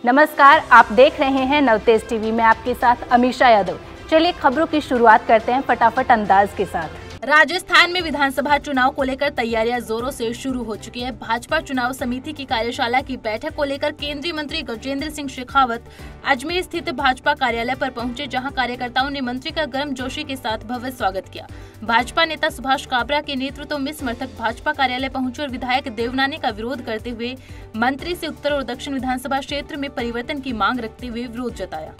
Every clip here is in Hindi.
नमस्कार, आप देख रहे हैं नवतेज टीवी में आपके साथ अमीशा यादव। चलिए खबरों की शुरुआत करते हैं फटाफट अंदाज के साथ। राजस्थान में विधानसभा चुनाव को लेकर तैयारियां जोरों से शुरू हो चुकी है। भाजपा चुनाव समिति की कार्यशाला की बैठक को लेकर केंद्रीय मंत्री गजेंद्र सिंह शेखावत अजमेर स्थित भाजपा कार्यालय पर पहुंचे, जहां कार्यकर्ताओं ने मंत्री का गर्मजोशी के साथ भव्य स्वागत किया। भाजपा नेता सुभाष काबरा के नेतृत्व में समर्थक भाजपा कार्यालय पहुंचे और विधायक देवनानी का विरोध करते हुए मंत्री से उत्तर और दक्षिण विधानसभा क्षेत्र में परिवर्तन की मांग रखते हुए विरोध जताया।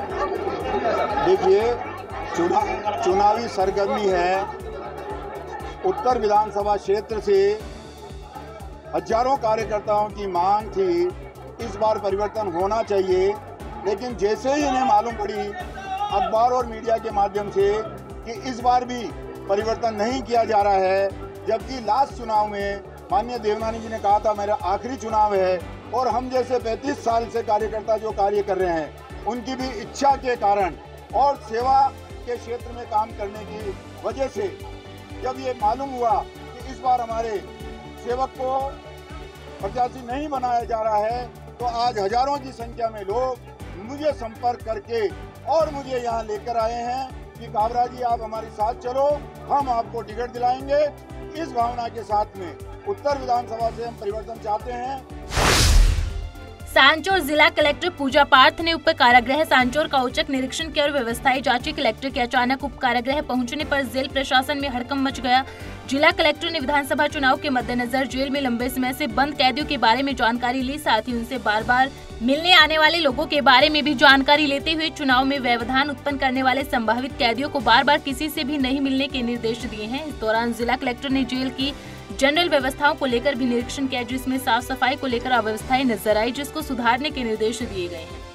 देखिए, चुनावी सरगर्मी है। उत्तर विधानसभा क्षेत्र से हजारों कार्यकर्ताओं की मांग थी, इस बार परिवर्तन होना चाहिए, लेकिन जैसे ही इन्हें मालूम पड़ी अखबार और मीडिया के माध्यम से कि इस बार भी परिवर्तन नहीं किया जा रहा है, जबकि लास्ट चुनाव में माननीय देवनानी जी ने कहा था मेरा आखिरी चुनाव है, और हम जैसे 35 साल से कार्यकर्ता जो कार्य कर रहे हैं उनकी भी इच्छा के कारण और सेवा के क्षेत्र में काम करने की वजह से जब ये मालूम हुआ कि इस बार हमारे सेवक को प्रत्याशी नहीं बनाया जा रहा है, तो आज हजारों की संख्या में लोग मुझे संपर्क करके और मुझे यहाँ लेकर आए हैं कि काबरा जी आप हमारे साथ चलो, हम आपको टिकट दिलाएंगे। इस भावना के साथ में उत्तर विधानसभा से हम परिवर्तन चाहते हैं। सांचौर जिला कलेक्टर पूजा पार्थ ने उप कारागृह सांचौर का औचक निरीक्षण किया और व्यवस्थाएं जांची। कलेक्टर के अचानक उप कारागृह पहुंचने पर जेल प्रशासन में हड़कंप मच गया। जिला कलेक्टर ने विधानसभा चुनाव के मद्देनजर जेल में लंबे समय से बंद कैदियों के बारे में जानकारी ली, साथ ही उनसे बार बार मिलने आने वाले लोगों के बारे में भी जानकारी लेते हुए चुनाव में व्यवधान उत्पन्न करने वाले संभावित कैदियों को बार बार किसी से भी नहीं मिलने के निर्देश दिए हैं। इस दौरान जिला कलेक्टर ने जेल की जनरल व्यवस्थाओं को लेकर भी निरीक्षण किया, जिसमें साफ सफाई को लेकर अव्यवस्थाएं नजर आई, जिसको सुधारने के निर्देश दिए गए हैं।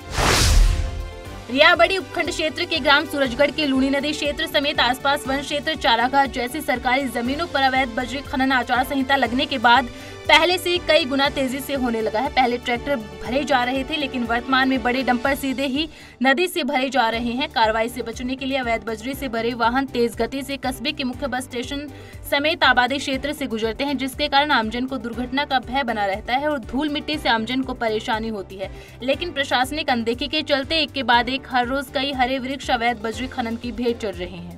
रियाबड़ी उपखंड क्षेत्र के ग्राम सूरजगढ़ के लूणी नदी क्षेत्र समेत आसपास वन क्षेत्र, चारागाह जैसी सरकारी जमीनों पर अवैध बजरी खनन आचार संहिता लगने के बाद पहले से कई गुना तेजी से होने लगा है। पहले ट्रैक्टर भरे जा रहे थे, लेकिन वर्तमान में बड़े डंपर सीधे ही नदी से भरे जा रहे हैं। कार्रवाई से बचने के लिए अवैध बजरी से भरे वाहन तेज गति से कस्बे के मुख्य बस स्टेशन समेत आबादी क्षेत्र से गुजरते हैं, जिसके कारण आमजन को दुर्घटना का भय बना रहता है और धूल मिट्टी से आमजन को परेशानी होती है। लेकिन प्रशासनिक अनदेखी के चलते एक के बाद एक हर रोज कई हरे वृक्ष अवैध बजरी खनन की भेंट चढ़ रहे हैं।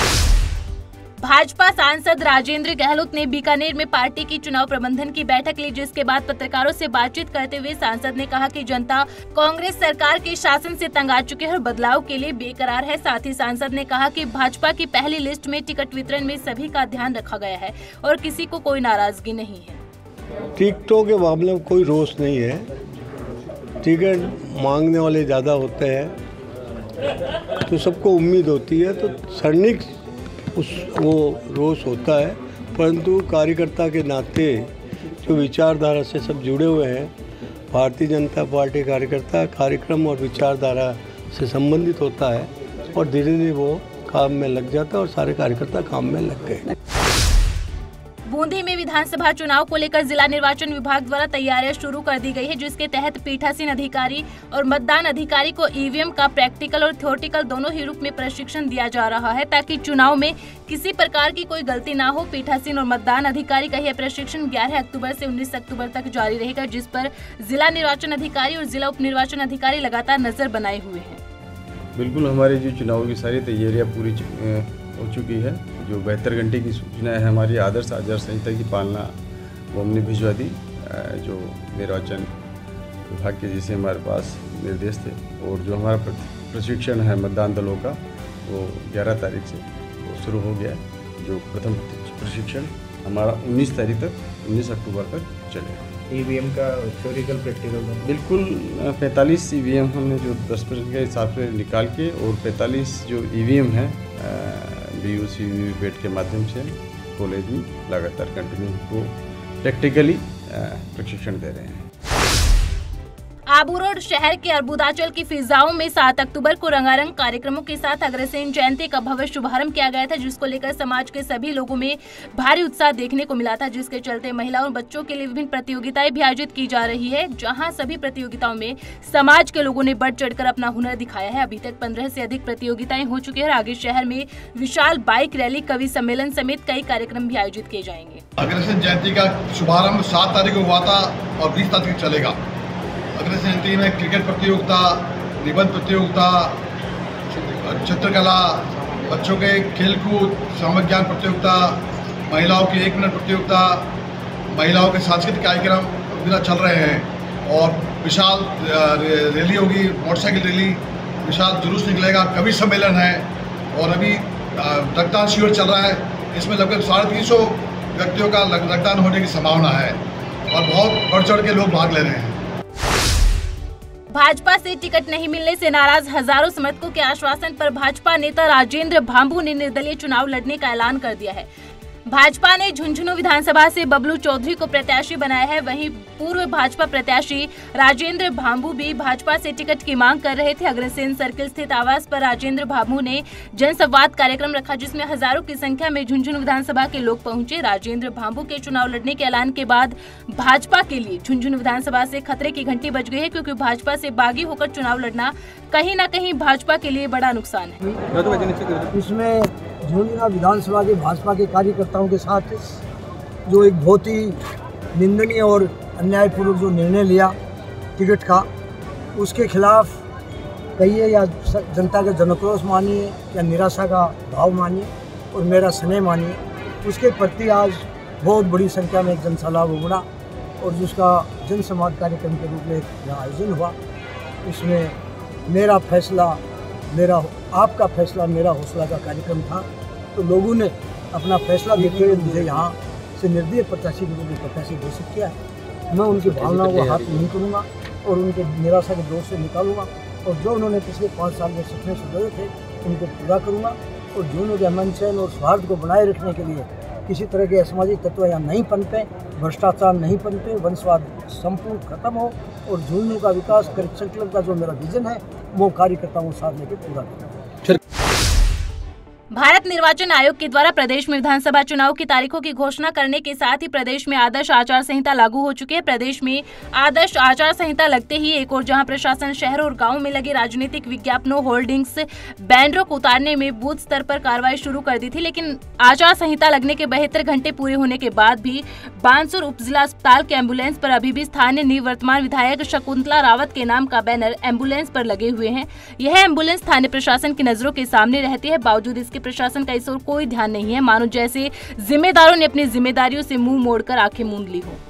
भाजपा सांसद राजेंद्र गहलोत ने बीकानेर में पार्टी की चुनाव प्रबंधन की बैठक ली, जिसके बाद पत्रकारों से बातचीत करते हुए सांसद ने कहा कि जनता कांग्रेस सरकार के शासन से तंग आ चुकी है और बदलाव के लिए बेकरार है। साथ ही सांसद ने कहा कि भाजपा की पहली लिस्ट में टिकट वितरण में सभी का ध्यान रखा गया है और किसी को कोई नाराजगी नहीं है। टिकटों के मामले में कोई रोष नहीं है। टिकट मांगने वाले ज्यादा होते हैं तो सबको उम्मीद होती है, तो सैनिक वो रोष होता है, परंतु कार्यकर्ता के नाते जो विचारधारा से सब जुड़े हुए हैं, भारतीय जनता पार्टी कार्यकर्ता कार्यक्रम और विचारधारा से संबंधित होता है और धीरे धीरे वो काम में लग जाता है और सारे कार्यकर्ता काम में लग गए। बूंदी में विधानसभा चुनाव को लेकर जिला निर्वाचन विभाग द्वारा तैयारियां शुरू कर दी गई है, जिसके तहत पीठासीन अधिकारी और मतदान अधिकारी को ईवीएम का प्रैक्टिकल और थ्योरेटिकल दोनों ही रूप में प्रशिक्षण दिया जा रहा है, ताकि चुनाव में किसी प्रकार की कोई गलती ना हो। पीठासीन और मतदान अधिकारी का यह प्रशिक्षण 11 अक्टूबर से 19 अक्टूबर तक जारी रहेगा, जिस पर जिला निर्वाचन अधिकारी और जिला उप निर्वाचन अधिकारी लगातार नजर बनाए हुए हैं। बिल्कुल, हमारी जो चुनाव की सारी तैयारियां पूरी हो चुकी है। जो 72 घंटे की सूचना है हमारी आदर्श आचार संहिता की पालना, वो हमने भिजवा दी। जो निर्वाचन विभाग के जैसे हमारे पास निर्देश थे, और जो हमारा प्रशिक्षण है मतदान दलों का, वो 11 तारीख से वो शुरू हो गया है। जो प्रथम प्रशिक्षण हमारा 19 तारीख तक 19 अक्टूबर तक चलेगा। ईवीएम का थ्योरेटिकल प्रैक्टिकल बिल्कुल 45 ईवीएम हमने जो 10% के हिसाब से निकाल के, और 45 जो ईवीएम है BUC वीवीपैट के माध्यम से कॉलेज में लगातार कंटिन्यू को प्रैक्टिकली प्रशिक्षण दे रहे हैं। आबू रोड शहर के अर्बुदाचल की फिजाओं में 7 अक्टूबर को रंगारंग कार्यक्रमों के साथ अग्रसेन जयंती का भव्य शुभारंभ किया गया था, जिसको लेकर समाज के सभी लोगों में भारी उत्साह देखने को मिला था, जिसके चलते महिलाओं और बच्चों के लिए विभिन्न प्रतियोगिताएं भी आयोजित की जा रही है, जहां सभी प्रतियोगिताओं में समाज के लोगों ने बढ़ चढ़कर अपना हुनर दिखाया है। अभी तक 15 से अधिक प्रतियोगिताएं हो चुकी है और आगे शहर में विशाल बाइक रैली, कवि सम्मेलन समेत कई कार्यक्रम भी आयोजित किए जाएंगे। अग्रसेन जयंती का शुभारंभ 7 तारीख को हुआ था और 20 तारीख चलेगा। अग्रसेन टीम में क्रिकेट प्रतियोगिता, निबंध प्रतियोगिता, चित्रकला, बच्चों के खेलकूद, सामाजिक ज्ञान प्रतियोगिता, महिलाओं की 1 मिनट प्रतियोगिता, महिलाओं के सांस्कृतिक कार्यक्रम वगैरह चल रहे हैं। और विशाल रैली होगी, मोटरसाइकिल रैली, विशाल जुलूस निकलेगा, कवि सम्मेलन है और अभी रक्तदान शिविर चल रहा है। इसमें लगभग 350 व्यक्तियों का रक्तदान होने की संभावना है और बहुत बढ़ चढ़ के लोग भाग ले रहे हैं। भाजपा से टिकट नहीं मिलने से नाराज हजारों समर्थकों के आश्वासन पर भाजपा नेता राजेंद्र भांबू ने निर्दलीय चुनाव लड़ने का ऐलान कर दिया है। भाजपा ने झुंझुनू विधानसभा से बबलू चौधरी को प्रत्याशी बनाया है। वहीं पूर्व भाजपा प्रत्याशी राजेंद्र भांबू भी भाजपा से टिकट की मांग कर रहे थे। अग्रसेन सर्किल स्थित आवास पर राजेंद्र भांबू ने जनसंवाद कार्यक्रम रखा, जिसमें हजारों की संख्या में झुंझुनू विधानसभा के लोग पहुंचे। राजेंद्र भांबू के चुनाव लड़ने के ऐलान के बाद भाजपा के लिए झुंझुनू विधानसभा से खतरे की घंटी बज गई है, क्योंकि भाजपा से बागी होकर चुनाव लड़ना कहीं न कहीं भाजपा के लिए बड़ा नुकसान है। इसमें झुंझुनू विधानसभा के भाजपा के कार्यकर्ताओं के साथ जो एक बहुत ही निंदनीय और अन्यायपूर्वक जो निर्णय लिया टिकट का, उसके खिलाफ कहिए या जनता का जनक्रोश मानिए या निराशा का भाव मानिए और मेरा स्नेह मानिए, उसके प्रति आज बहुत बड़ी संख्या में एक जनसैलाब उमड़ा और जिसका जनसंवाद कार्यक्रम के रूप में यहाँ आयोजन हुआ। इसमें मेरा फैसला मेरा आपका फैसला मेरा हौसला का कार्यक्रम था। तो लोगों ने अपना फैसला देते हुए मुझे यहाँ से निर्दलीय प्रत्याशी के रूप में प्रत्याशी घोषित किया है। मैं उनकी भावनाओं को हाथ नहीं करूँगा और उनके निराशा के दौर से निकालूंगा और जो उन्होंने पिछले 5 साल में सपने सुधारे थे उनको पूरा करूँगा। और जो उनके अमन चैन और स्वार्थ को बनाए रखने के लिए किसी तरह के असामाजिक तत्व यहाँ नहीं पनपे, भ्रष्टाचार नहीं पनपे, वंशवाद संपूर्ण खत्म हो और झुंझुनू का विकास कर संकल्प का जो मेरा विजन है वो कार्यकर्ताओं को साथ लेकर पूरा करूँगा। भारत निर्वाचन आयोग के द्वारा प्रदेश में विधानसभा चुनाव की तारीखों की घोषणा करने के साथ ही प्रदेश में आदर्श आचार संहिता लागू हो चुकी है। प्रदेश में आदर्श आचार संहिता लगते ही एक और जहां प्रशासन शहरों और गांवों में लगे राजनीतिक विज्ञापनों, होर्डिंग्स, बैनरों को उतारने में बूथ स्तर पर कार्रवाई शुरू कर दी थी, लेकिन आचार संहिता लगने के 72 घंटे पूरे होने के बाद भी बानसूर उपजिला अस्पताल के एम्बुलेंस पर अभी भी स्थानीय निवर्तमान विधायक शकुंतला रावत के नाम का बैनर एम्बुलेंस पर लगे हुए हैं। यह एम्बुलेंस स्थानीय प्रशासन की नजरों के सामने रहती है, बावजूद इसके प्रशासन का इस ओर कोई ध्यान नहीं है, मानो जैसे जिम्मेदारों ने अपनी जिम्मेदारियों से मुंह मोड़कर आंखें मूंद ली हो।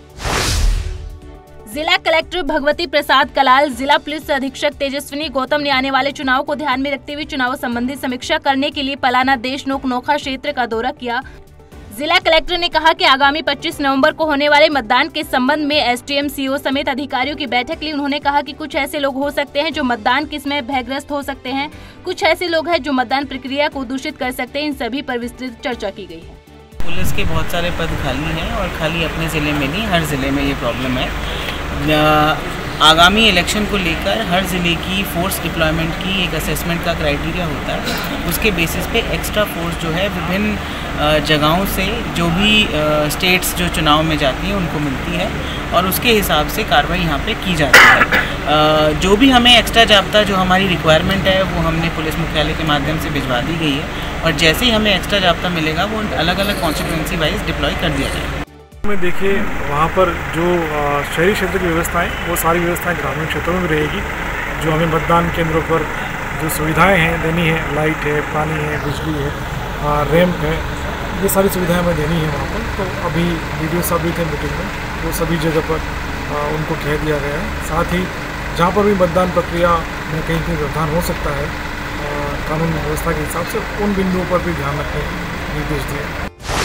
जिला कलेक्टर भगवती प्रसाद कलाल, जिला पुलिस अधीक्षक तेजस्विनी गौतम ने आने वाले चुनाव को ध्यान में रखते हुए चुनाव संबंधी समीक्षा करने के लिए पलाना देशनोक नोखा क्षेत्र का दौरा किया। जिला कलेक्टर ने कहा कि आगामी 25 नवंबर को होने वाले मतदान के संबंध में एसडीएम, सीओ समेत अधिकारियों की बैठक ली। उन्होंने कहा कि कुछ ऐसे लोग हो सकते हैं जो मतदान के समय भयग्रस्त हो सकते हैं, कुछ ऐसे लोग हैं जो मतदान प्रक्रिया को दूषित कर सकते हैं। इन सभी पर विस्तृत चर्चा की गई है। पुलिस के बहुत सारे पद खाली हैं और खाली अपने ज़िले में नहीं, हर ज़िले में ये प्रॉब्लम है। आगामी इलेक्शन को लेकर हर ज़िले की फोर्स डिप्लॉयमेंट की एक असेसमेंट का क्राइटेरिया होता है। उसके बेसिस पे एक्स्ट्रा फोर्स जो है विभिन्न जगहों से जो भी स्टेट्स जो चुनाव में जाती हैं उनको मिलती है और उसके हिसाब से कार्रवाई यहाँ पे की जाती है। जो भी हमें एक्स्ट्रा जाब्ता जो हमारी रिक्वायरमेंट है वो हमने पुलिस मुख्यालय के माध्यम से भिजवा दी गई है और जैसे ही हमें एक्स्ट्रा जाब्ता मिलेगा वो अलग अलग कॉन्स्टिट्यूंसी वाइज डिप्लॉय कर दिया जाएगा। में देखिए वहाँ पर जो शहरी क्षेत्र की व्यवस्थाएं वो सारी व्यवस्थाएं ग्रामीण क्षेत्रों में रहेगी। जो हमें मतदान केंद्रों पर जो सुविधाएं हैं देनी है, लाइट है, पानी है, बिजली है, रैंप है, ये सारी सुविधाएं हमें देनी है वहाँ पर। तो अभी वीडियो साहब भी थे मीटिंग में, वो सभी जगह पर उनको कह दिया गया है। साथ ही जहाँ पर भी मतदान प्रक्रिया में कहीं कहीं व्यवधान हो सकता है कानून व्यवस्था के हिसाब से, उन बिंदुओं पर भी ध्यान रखने के निर्देश दिए।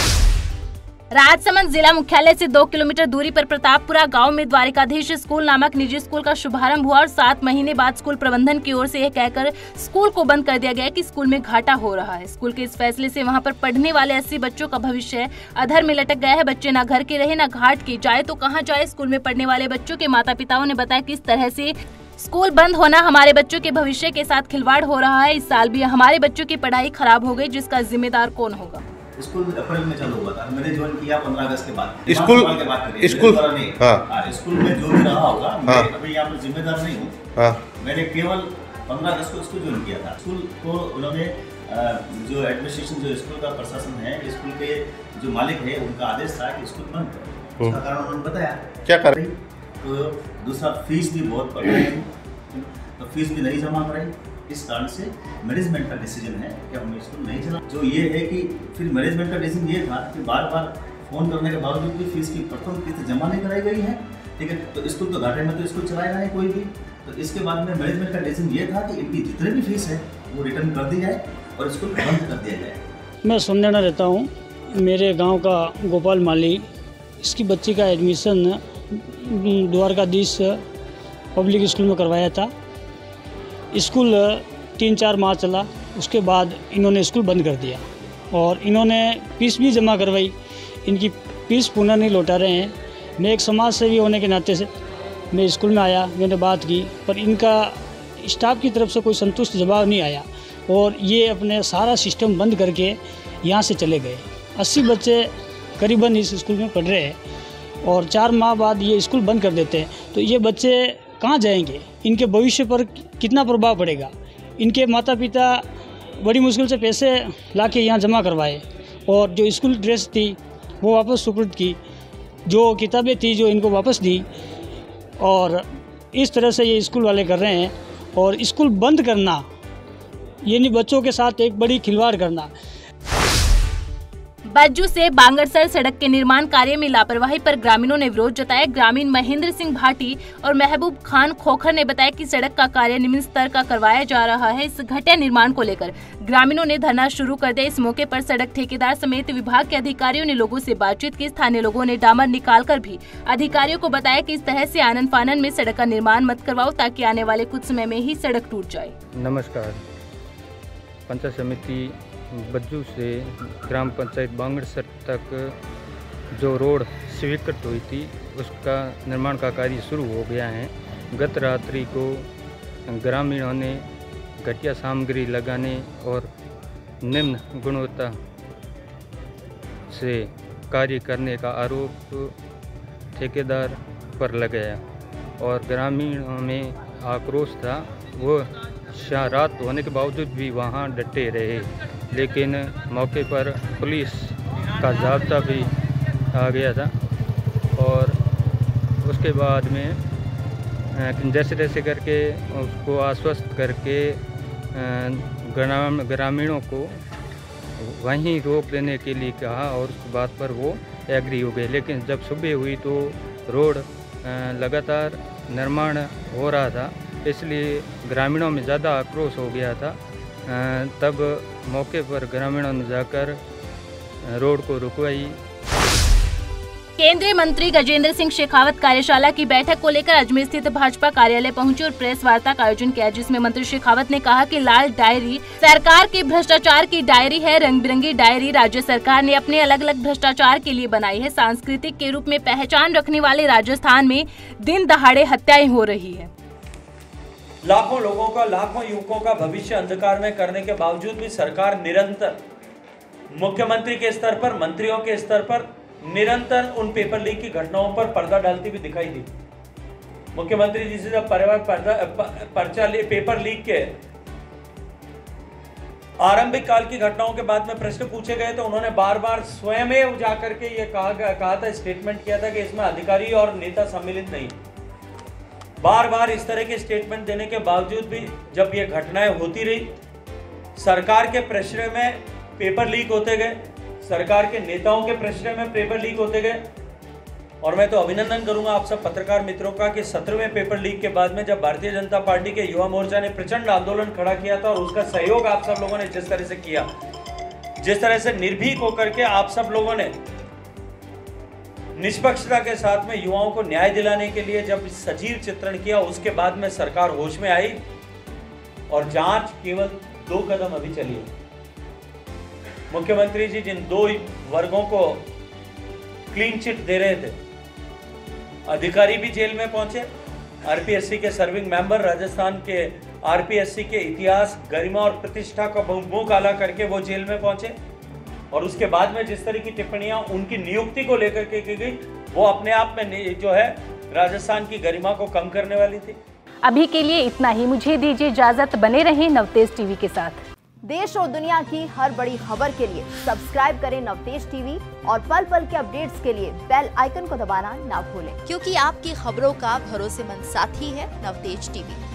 राजसमंद जिला मुख्यालय से 2 किलोमीटर दूरी पर प्रतापपुरा गांव में द्वारिकाधीश स्कूल नामक निजी स्कूल का शुभारंभ हुआ और 7 महीने बाद स्कूल प्रबंधन की ओर से यह कहकर स्कूल को बंद कर दिया गया कि स्कूल में घाटा हो रहा है। स्कूल के इस फैसले से वहां पर पढ़ने वाले 80 बच्चों का भविष्य अधर में लटक गया है। बच्चे न घर के रहे न घाट के, जाए तो कहाँ जाए। स्कूल में पढ़ने वाले बच्चों के माता पिताओं ने बताया किस तरह से स्कूल बंद होना हमारे बच्चों के भविष्य के साथ खिलवाड़ हो रहा है। इस साल भी हमारे बच्चों की पढ़ाई खराब हो गई, जिसका जिम्मेदार कौन होगा। स्कूल अप्रैल में चालू हुआ था, मैंने ज्वाइन किया 15 अगस्त के बाद। स्कूल स्कूल में जो भी रहा होगा, मैं अभी यहाँ पर जिम्मेदार नहीं हूँ। मैंने केवल 15 अगस्त को स्कूल ज्वाइन किया था। स्कूल को उन्होंने जो एडमिनिस्ट्रेशन, जो स्कूल का प्रशासन है, स्कूल के जो मालिक है, उनका आदेश था कि स्कूल बंद करो। उसका कारण उन्होंने बताया। क्या कारण? तो दूसरा फीस भी बहुत बढ़ रही थी, तो फीस भी नहीं जमा कराई। इस कारण से मैनेजमेंट का डिसीजन है कि हम स्कूल नहीं चला। जो ये है कि फिर मैनेजमेंट का डिसीजन ये था कि बार बार फ़ोन करने के बावजूद भी फीस की प्रथम किस्त जमा नहीं कराई गई है, ठीक है। तो स्कूल तो घाटे में तो स्कूल चलाएगा नहीं कोई भी। तो इसके बाद में मैनेजमेंट का डिसीजन ये था कि इनकी जितने भी फीस है वो रिटर्न कर दी जाए और स्कूल बंद कर दिया जाए। मैं सुनना रहता हूँ, मेरे गांव का गोपाल माली, इसकी बच्ची का एडमिशन द्वारकाधीश पब्लिक स्कूल में करवाया था। स्कूल 3-4 माह चला, उसके बाद इन्होंने स्कूल बंद कर दिया और इन्होंने फीस भी जमा करवाई। इनकी फीस पुनः नहीं लौटा रहे हैं। मैं एक समाज सेवी होने के नाते से मैं स्कूल में आया, मैंने बात की, पर इनका स्टाफ की तरफ से कोई संतुष्ट जवाब नहीं आया और ये अपने सारा सिस्टम बंद करके यहाँ से चले गए। 80 बच्चे करीबन इस स्कूल में पढ़ रहे हैं और 4 माह बाद ये स्कूल बंद कर देते हैं, तो ये बच्चे कहाँ जाएंगे? इनके भविष्य पर कितना प्रभाव पड़ेगा? इनके माता पिता बड़ी मुश्किल से पैसे लाके यहाँ जमा करवाए और जो स्कूल ड्रेस थी वो वापस सुपुर्द की, जो किताबें थी जो इनको वापस दी, और इस तरह से ये स्कूल वाले कर रहे हैं। और स्कूल बंद करना यानी बच्चों के साथ एक बड़ी खिलवाड़ करना। बज्जू से बांगरसर सड़क के निर्माण कार्य में लापरवाही पर ग्रामीणों ने विरोध जताया। ग्रामीण महेंद्र सिंह भाटी और महबूब खान खोखर ने बताया कि सड़क का कार्य निम्न स्तर का करवाया जा रहा है। इस घटिया निर्माण को लेकर ग्रामीणों ने धरना शुरू कर दिया। इस मौके पर सड़क ठेकेदार समेत विभाग के अधिकारियों ने लोगों से बातचीत की। स्थानीय लोगों ने डामर निकालकर भी अधिकारियों को बताया कि इस तरह से आनन फानन में सड़क का निर्माण मत करवाओ ताकि आने वाले कुछ समय में ही सड़क टूट जाए। नमस्कार। पंचायत समिति बज्जू से ग्राम पंचायत बांगरसर तक जो रोड स्वीकृत हुई थी उसका निर्माण का कार्य शुरू हो गया है। गत रात्रि को ग्रामीणों ने घटिया सामग्री लगाने और निम्न गुणवत्ता से कार्य करने का आरोप ठेकेदार पर लगाया और ग्रामीणों में आक्रोश था। वो रात होने के बावजूद भी वहाँ डटे रहे, लेकिन मौके पर पुलिस का जाब्ता भी आ गया था और उसके बाद में जैसे तैसे करके उसको आश्वस्त करके ग्रामीणों को वहीं रोक देने के लिए कहा और उस बात पर वो एग्री हो गए। लेकिन जब सुबह हुई तो रोड लगातार निर्माण हो रहा था, इसलिए ग्रामीणों में ज़्यादा आक्रोश हो गया था। तब मौके पर ग्रामीणों ने जाकर रोड को रुकवाई। केंद्रीय मंत्री गजेंद्र सिंह शेखावत कार्यशाला की बैठक को लेकर अजमेर स्थित भाजपा कार्यालय पहुंचे और प्रेस वार्ता का आयोजन किया, जिसमें मंत्री शेखावत ने कहा कि लाल डायरी सरकार की भ्रष्टाचार की डायरी है। रंग बिरंगी डायरी राज्य सरकार ने अपने अलग अलग भ्रष्टाचार के लिए बनाई है। सांस्कृतिक के रूप में पहचान रखने वाले राजस्थान में दिन दहाड़े हत्याएं हो रही है। लाखों लोगों का, लाखों युवकों का भविष्य अंधकार में करने के बावजूद भी सरकार निरंतर मुख्यमंत्री के स्तर पर, मंत्रियों के स्तर पर निरंतर उन पेपर लीक की घटनाओं पर पर्दा डालती हुई दिखाई दी। मुख्यमंत्री जी से जब पेपर लीक के आरंभिक काल की घटनाओं के बाद में प्रश्न पूछे गए तो उन्होंने बार बार स्वयं जाकर के ये कहा था, स्टेटमेंट किया था कि इसमें अधिकारी और नेता सम्मिलित नहीं। बार बार इस तरह के स्टेटमेंट देने के बावजूद भी जब ये घटनाएं होती रही, सरकार के प्रेशर में पेपर लीक होते गए, सरकार के नेताओं के प्रेशर में पेपर लीक होते गए। और मैं तो अभिनंदन करूंगा आप सब पत्रकार मित्रों का कि 17वें पेपर लीक के बाद में जब भारतीय जनता पार्टी के युवा मोर्चा ने प्रचंड आंदोलन खड़ा किया था और उसका सहयोग आप सब लोगों ने जिस तरह से किया, जिस तरह से निर्भीक होकर के आप सब लोगों ने निष्पक्षता के साथ में युवाओं को न्याय दिलाने के लिए जब सजीव चित्रण किया, उसके बाद में सरकार होश में आई और जांच केवल 2 कदम अभी चली है। मुख्यमंत्री जी जिन 2 वर्गों को क्लीन चिट दे रहे थे, अधिकारी भी जेल में पहुंचे, आरपीएससी के सर्विंग मेंबर राजस्थान के आरपीएससी के इतिहास, गरिमा और प्रतिष्ठा का मुंह काला करके वो जेल में पहुंचे। और उसके बाद में जिस तरह की टिप्पणियां उनकी नियुक्ति को लेकर के की गई, वो अपने आप में जो है राजस्थान की गरिमा को कम करने वाली थी। अभी के लिए इतना ही, मुझे दीजिए इजाजत। बने रहें नवतेज टीवी के साथ। देश और दुनिया की हर बड़ी खबर के लिए सब्सक्राइब करें नवतेज टीवी और पल पल के अपडेट्स के लिए बेल आइकन को दबाना ना भूलें, क्योंकि आपकी खबरों का भरोसेमंद साथी है नवतेज टीवी।